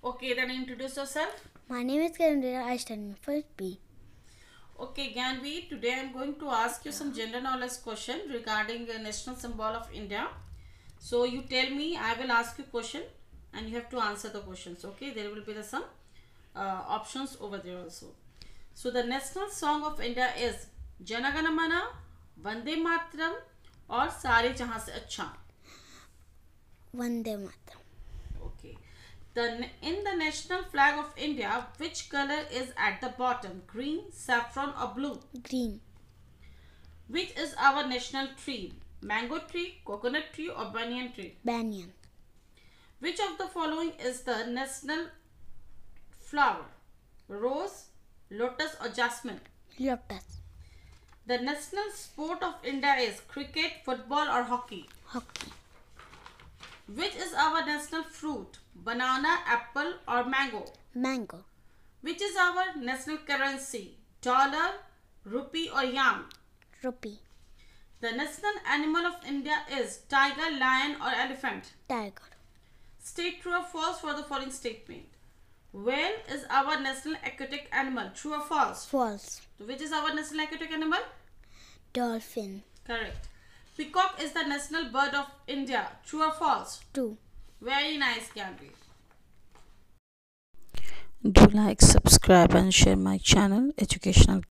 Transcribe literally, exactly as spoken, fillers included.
Okay, then introduce yourself. My name is Karandira. I study in first B. Okay, Gyanvi, today I am going to ask you some general knowledge question regarding the national symbol of India. So you tell me, I will ask you question and you have to answer the questions. Okay, there will be the some uh, options over there also. So the national song of India is Jana Gana Mana, Vande Mataram और सारे जहाँ से अच्छा. Vande Mataram. Okay. The, in the national flag of India, which color is at the bottom? Green, saffron or blue? Green. Which is our national tree? Mango tree, coconut tree or banyan tree? Banyan. Which of the following is the national flower? Rose, lotus or jasmine? Lotus. The national sport of India is cricket, football or hockey? Hockey. Which is our national fruit? Banana, apple or mango? Mango. Which is our national currency? Dollar, rupee or yam? Rupee. The national animal of India is tiger, lion or elephant? Tiger. State true or false for the following statement. Whale is our national aquatic animal. True or false? False. So which is our national aquatic animal? Dolphin. Correct. Peacock is the national bird of India. True or false? True. Very nice, Gyanvi. Do like, subscribe and share my channel Educational